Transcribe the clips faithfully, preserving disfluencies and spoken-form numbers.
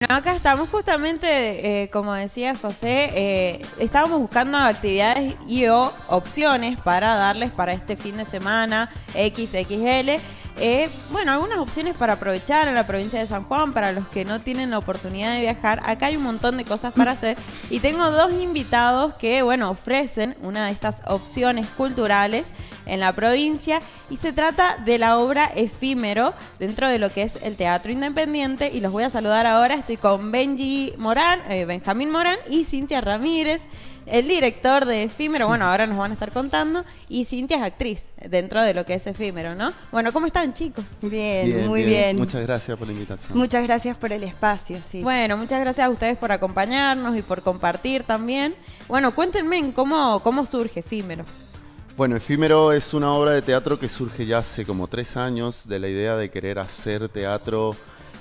Acá estamos justamente, eh, como decía José, eh, estábamos buscando actividades y o opciones para darles para este fin de semana equis equis ele. Eh, bueno, algunas opciones para aprovechar en la provincia de San Juan, para los que no tienen la oportunidad de viajar. Acá hay un montón de cosas para hacer y tengo dos invitados que, bueno, ofrecen una de estas opciones culturales en la provincia y se trata de la obra Efímero dentro de lo que es el Teatro Independiente y los voy a saludar ahora. Estoy con Benji Morán, eh, Benjamín Morán y Cintia Ramírez, el director de Efímero. Bueno, ahora nos van a estar contando. Y Cintia es actriz dentro de lo que es Efímero, ¿no? Bueno, ¿cómo están, chicos? Bien, bien muy bien. bien. Muchas gracias por la invitación. Muchas gracias por el espacio, sí. Bueno, muchas gracias a ustedes por acompañarnos y por compartir también. Bueno, cuéntenme cómo, cómo surge Efímero. Bueno, Efímero es una obra de teatro que surge ya hace como tres años de la idea de querer hacer teatro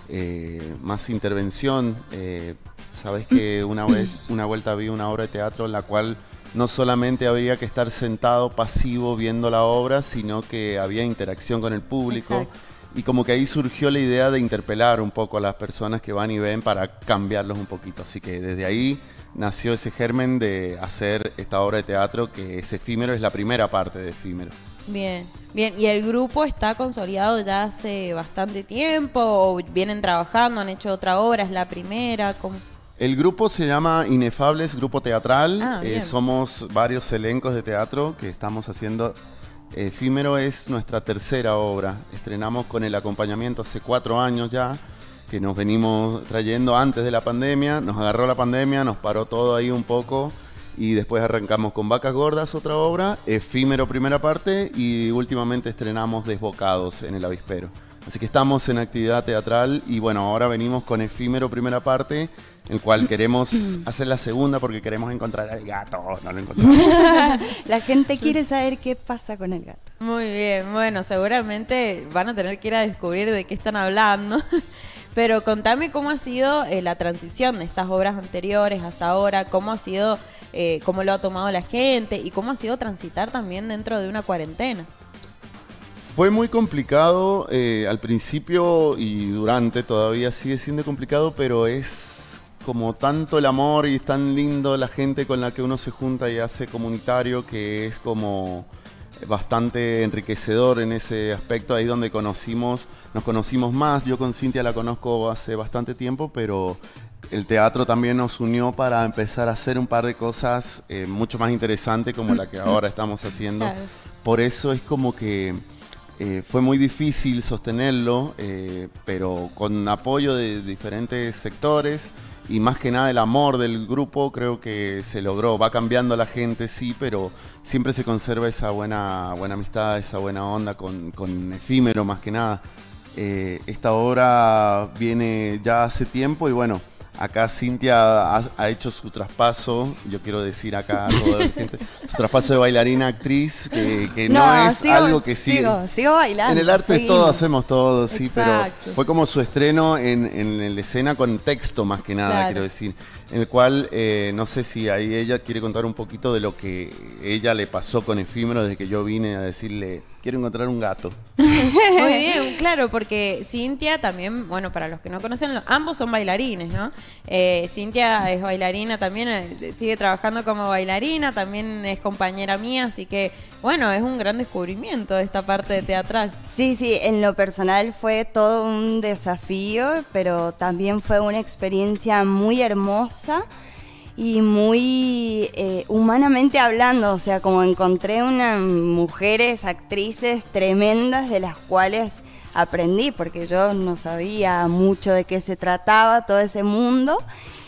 eh, más intervención. Eh, Sabes que una vez, una vuelta vi una obra de teatro en la cual no solamente había que estar sentado pasivo viendo la obra, sino que había interacción con el público. Exacto. Y como que ahí surgió la idea de interpelar un poco a las personas que van y ven para cambiarlos un poquito. Así que desde ahí nació ese germen de hacer esta obra de teatro que es Efímero, es la primera parte de Efímero. Bien, bien. ¿Y el grupo está consolidado ya hace bastante tiempo? ¿O vienen trabajando, han hecho otra obra? ¿Es la primera? ¿Cómo? El grupo se llama Inefables Grupo Teatral. Ah, eh, somos varios elencos de teatro que estamos haciendo. Efímero es nuestra tercera obra. Estrenamos con el acompañamiento hace cuatro años ya, que nos venimos trayendo antes de la pandemia. Nos agarró la pandemia, nos paró todo ahí un poco y después arrancamos con Vacas Gordas, otra obra, Efímero primera parte y últimamente estrenamos Desbocados en el Avispero. Así que estamos en actividad teatral y bueno, ahora venimos con Efímero primera parte, el cual queremos hacer la segunda porque queremos encontrar al gato. No lo encontramos. La gente quiere saber qué pasa con el gato. Muy bien, bueno, seguramente van a tener que ir a descubrir de qué están hablando. Pero contame cómo ha sido eh, la transición de estas obras anteriores hasta ahora, cómo ha sido, eh, cómo lo ha tomado la gente y cómo ha sido transitar también dentro de una cuarentena. Fue muy complicado eh, al principio y durante, todavía sigue siendo complicado, pero es como tanto el amor y es tan lindo la gente con la que uno se junta y hace comunitario que es como bastante enriquecedor en ese aspecto, ahí donde conocimos, nos conocimos más. Yo con Cintia la conozco hace bastante tiempo, pero el teatro también nos unió para empezar a hacer un par de cosas eh, mucho más interesantes como la que ahora estamos haciendo. Claro. Por eso es como que Eh, fue muy difícil sostenerlo, eh, pero con apoyo de diferentes sectores y más que nada el amor del grupo creo que se logró. Va cambiando la gente, sí, pero siempre se conserva esa buena, buena amistad, esa buena onda con, con Efímero más que nada. Eh, esta obra viene ya hace tiempo y bueno, acá Cintia ha, ha hecho su traspaso, yo quiero decir acá a toda la gente, su traspaso de bailarina a actriz, que, que no, no es sigo, algo que sigue. Sigo, sigo bailando. En el arte seguimos. Todo hacemos todo, sí, Exacto. Pero fue como su estreno en, en la escena con texto más que nada, claro. Quiero decir, en el cual eh, no sé si ahí ella quiere contar un poquito de lo que ella le pasó con Efímero desde que yo vine a decirle, quiero encontrar un gato. Muy bien, claro, porque Cintia también, bueno, para los que no conocen, ambos son bailarines, ¿no? Eh, Cintia es bailarina también, eh, sigue trabajando como bailarina, también es compañera mía, así que, bueno, es un gran descubrimiento esta parte de teatral. Sí, sí, en lo personal fue todo un desafío, pero también fue una experiencia muy hermosa y muy eh, humanamente hablando, o sea, como encontré unas mujeres, actrices tremendas de las cuales aprendí, porque yo no sabía mucho de qué se trataba todo ese mundo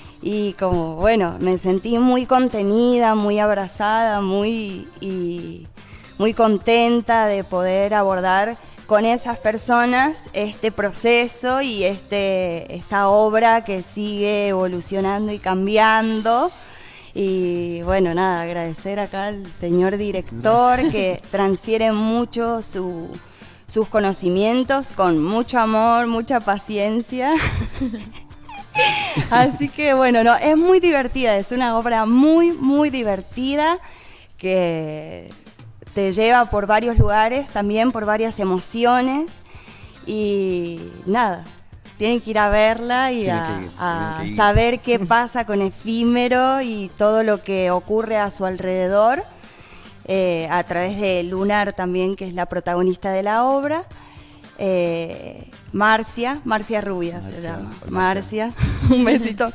y como, bueno, me sentí muy contenida, muy abrazada, muy, y muy contenta de poder abordar con esas personas este proceso y este esta obra que sigue evolucionando y cambiando. Y bueno, nada, agradecer acá al señor director que transfiere mucho su, sus conocimientos con mucho amor, mucha paciencia. Así que bueno, no, es muy divertida, es una obra muy, muy divertida que te lleva por varios lugares, también por varias emociones y nada, tienen que ir a verla y Tienen a, que ir, a tienen que ir. saber qué pasa con Efímero y todo lo que ocurre a su alrededor, eh, a través de Lunar también, que es la protagonista de la obra. Eh, Marcia, Marcia Rubia Marcia, se llama. Marcia. Marcia, un besito.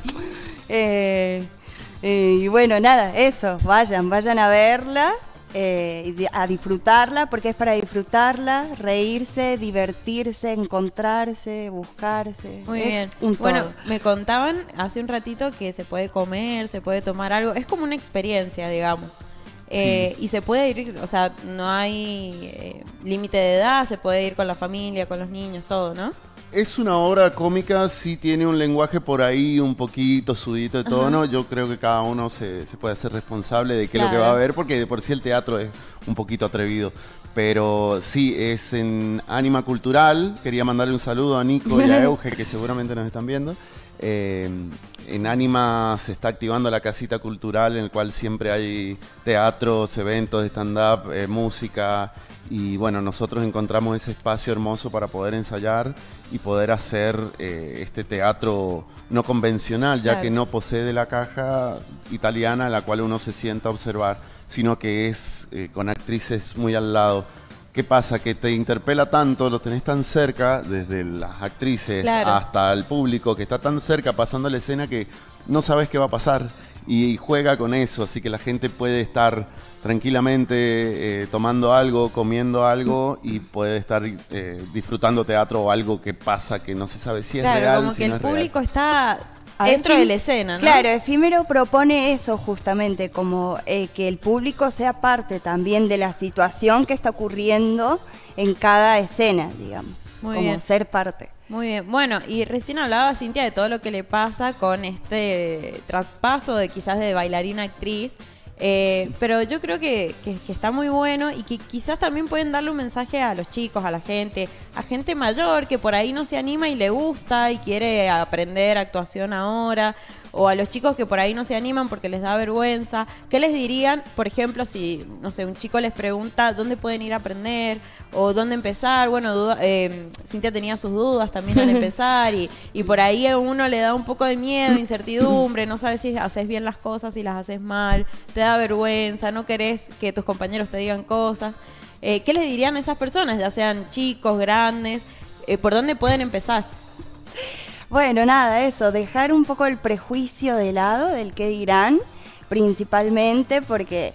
eh, eh, y bueno, nada, eso, vayan, vayan a verla. Eh, a disfrutarla, porque es para disfrutarla, reírse, divertirse, encontrarse, buscarse. Muy es bien. un todo. Bueno, me contaban hace un ratito que se puede comer, se puede tomar algo. Es como una experiencia, digamos. Eh, y se puede ir, o sea, no hay eh, límite de edad, se puede ir con la familia, con los niños, todo, ¿no? Es una obra cómica, sí tiene un lenguaje por ahí un poquito sudito de tono. Yo creo que cada uno se, se puede hacer responsable de qué es lo que Claro. va a ver, porque de por sí el teatro es un poquito atrevido. Pero sí, es en Ánima Cultural. Quería mandarle un saludo a Nico y a Euge, que seguramente nos están viendo. Eh, en Ánima se está activando la casita cultural, en el cual siempre hay teatros, eventos de stand-up, eh, música. Y bueno, nosotros encontramos ese espacio hermoso para poder ensayar y poder hacer eh, este teatro no convencional, ya Claro. que no posee de la caja italiana en la cual uno se sienta a observar, sino que es eh, con actrices muy al lado. ¿Qué pasa? Que te interpela tanto, lo tenés tan cerca, desde las actrices Claro. hasta el público, que está tan cerca pasando la escena que no sabes qué va a pasar. Y juega con eso, así que la gente puede estar tranquilamente eh, tomando algo, comiendo algo y puede estar eh, disfrutando teatro o algo que pasa que no se sabe si es Claro, real, como si que no el es real. público está A dentro Efim- de la escena, ¿no? Claro, Efímero propone eso justamente, como eh, que el público sea parte también de la situación que está ocurriendo en cada escena, digamos. Muy como bien. ser parte. Muy bien. Bueno, y recién hablaba Cintia de todo lo que le pasa con este traspaso de quizás de bailarina a actriz. Eh, pero yo creo que, que- que está muy bueno y que quizás también pueden darle un mensaje a los chicos, a la gente, a gente mayor que por ahí no se anima y le gusta y quiere aprender actuación ahora, o a los chicos que por ahí no se animan porque les da vergüenza. ¿Qué les dirían, por ejemplo, si, no sé, un chico les pregunta dónde pueden ir a aprender o dónde empezar? Bueno, duda- eh, Cintia tenía sus dudas también al empezar y, y por ahí a uno le da un poco de miedo, incertidumbre, no sabes si haces bien las cosas, si las haces mal, te da vergüenza, no querés que tus compañeros te digan cosas. Eh, ¿Qué les dirían a esas personas, ya sean chicos, grandes? Eh, ¿Por dónde pueden empezar? Bueno, nada, eso, dejar un poco el prejuicio de lado del que dirán, principalmente porque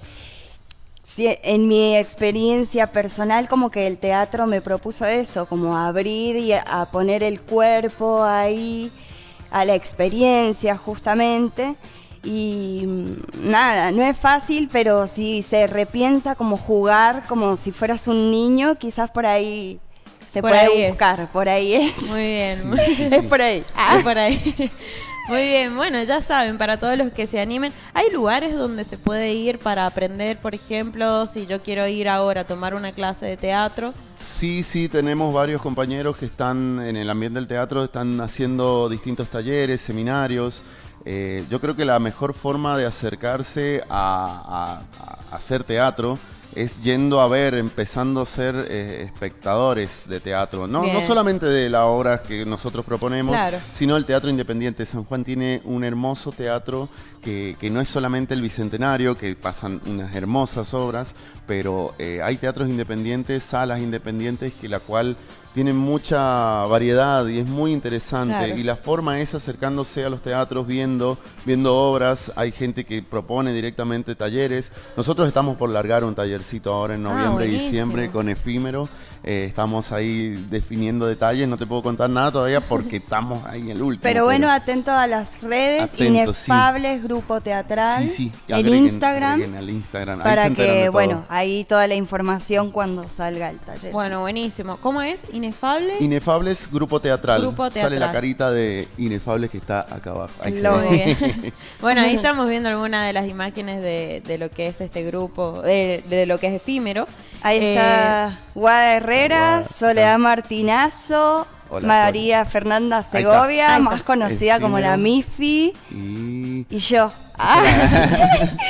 si- en mi experiencia personal como que el teatro me propuso eso, como abrir y a, a poner el cuerpo ahí, a la experiencia justamente. Y mm, nada, no es fácil, pero si se repiensa como jugar, como si fueras un niño, quizás por ahí se Por puede ahí es. buscar, por ahí es. Muy bien. Es por ahí. Ah, por ahí. Muy bien, bueno, ya saben, para todos los que se animen, ¿hay lugares donde se puede ir para aprender, por ejemplo, si yo quiero ir ahora a tomar una clase de teatro? Sí, sí, tenemos varios compañeros que están en el ambiente del teatro, están haciendo distintos talleres, seminarios. Eh, yo creo que la mejor forma de acercarse a, a- a hacer teatro es yendo a ver, empezando a ser eh, espectadores de teatro. No, no Bien. solamente de las obras que nosotros proponemos, Claro. sino el teatro independiente. San Juan tiene un hermoso teatro que, que no es solamente el Bicentenario, que pasan unas hermosas obras, pero eh, hay teatros independientes, salas independientes, que la cual tienen mucha variedad y es muy interesante. Claro. Y la forma es acercándose a los teatros, viendo, viendo obras. Hay gente que propone directamente talleres. Nosotros estamos por largar un tallercito ahora en Ah, noviembre y buenísimo. diciembre con Efímero. Eh, estamos ahí definiendo detalles. No te puedo contar nada todavía porque estamos ahí en el último. Pero bueno, atento a las redes, Atento, Inefables, Grupo Teatral, sí, sí, en agreguen- Instagram, agreguen al Instagram. Ahí para se enteran de que, todo. bueno, ahí toda la información cuando salga el taller. Bueno, buenísimo. ¿Cómo es? ¿Inefable? Inefables Grupo Teatral. Grupo Sale Teatral. la carita de Inefables que está acá abajo. Ahí se Lo ve. Muy bien. Bueno, ahí estamos viendo algunas de las imágenes de, de lo que es este grupo, de, de lo que es Efímero. Ahí Eh, está Guada Herrera, Guada. Soledad Martinazo, Hola, María Fernanda está. Segovia, Ahí más está. conocida como la Efímero. Mifi, Y y yo. Ah.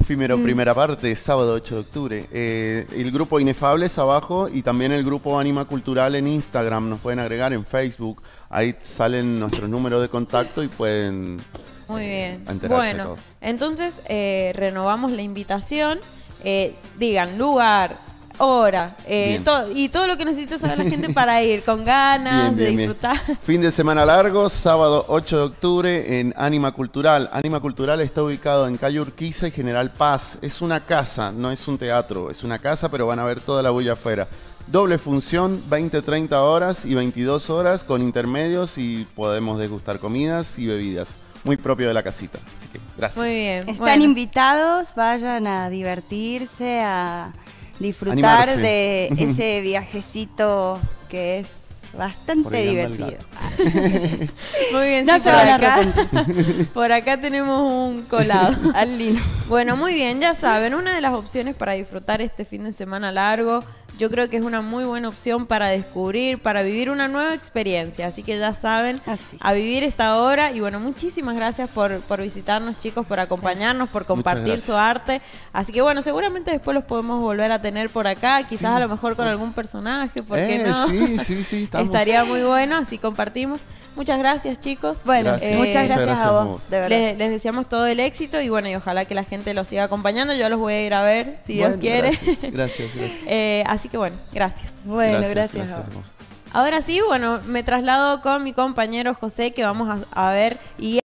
Efímero primera parte, sábado ocho de octubre. Eh, el grupo Inefables abajo y también el grupo Anima Cultural en Instagram. Nos pueden agregar en Facebook. Ahí salen nuestros números de contacto y pueden Muy bien. enterarse de Bueno, todo. entonces eh, renovamos la invitación. Eh, digan lugar, hora, eh, Bien. todo, y todo lo que necesita saber la gente para ir con ganas Bien, bien, de bien. disfrutar. Fin de semana largo, sábado ocho de octubre en Anima Cultural. Anima Cultural está ubicado en calle Urquiza y General Paz. Es una casa, no es un teatro, es una casa, pero van a ver toda la bulla afuera. Doble función, veinte treinta horas y veintidós horas con intermedios y podemos degustar comidas y bebidas. Muy propio de la casita. Así que gracias. Muy bien. Están bueno. invitados, vayan a divertirse, a disfrutar Animarse. de ese viajecito que es bastante Por ahí anda el divertido. Muy bien, No sí, se por van a acá, arrepentir. por acá tenemos un colado. Al lino. Bueno, muy bien, ya saben, una de las opciones para disfrutar este fin de semana largo, yo creo que es una muy buena opción para descubrir, para vivir una nueva experiencia. Así que ya saben, Así. a vivir esta hora. Y bueno, muchísimas gracias por, por visitarnos, chicos, por acompañarnos, por compartir gracias. su arte. Así que bueno, seguramente después los podemos volver a tener por acá, quizás a lo mejor con algún personaje, ¿por qué Eh, no? Sí, sí, sí. Estamos. Estaría muy bueno, así compartimos. Muchas gracias, chicos. Bueno, Gracias. Eh, muchas gracias, gracias a a vos, vos. de verdad. Les, les deseamos todo el éxito y bueno, y ojalá que la gente los siga acompañando. Yo los voy a ir a ver, si Bueno, Dios quiere. Gracias, gracias. gracias. Eh, así que bueno, gracias. Bueno, gracias, a vos. hermoso. Ahora sí, bueno, me traslado con mi compañero José, que vamos a, a ver y